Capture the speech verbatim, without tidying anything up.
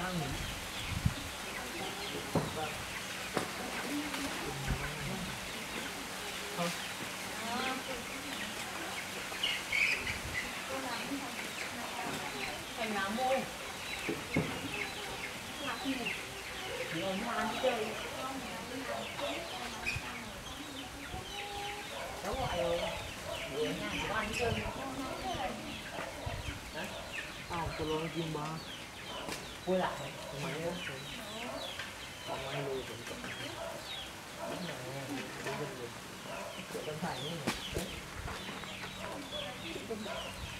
nghỉ. Không. Thành lá môi. Thì ông Hoa đi chơi. Cháu gọi rồi. Để ở nhà cháu ăn đi chơi. Hả? Tao cho nó kim ba. Quay lại. Mày á. Còn mày lùi cũng có. Đúng rồi. Đúng rồi. Chỗ tân thành ấy.